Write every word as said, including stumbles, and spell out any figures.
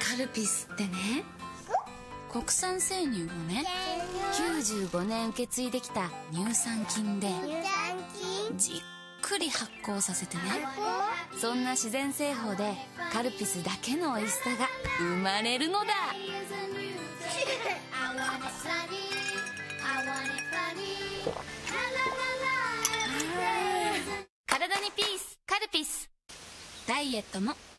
カルピスってね、国産生乳をねきゅうじゅうごねん受け継いできた乳酸菌でじっくり発酵させてね、そんな自然製法でカルピスだけの美味しさが生まれるのだ。体にピース、カルピス。ダイエットも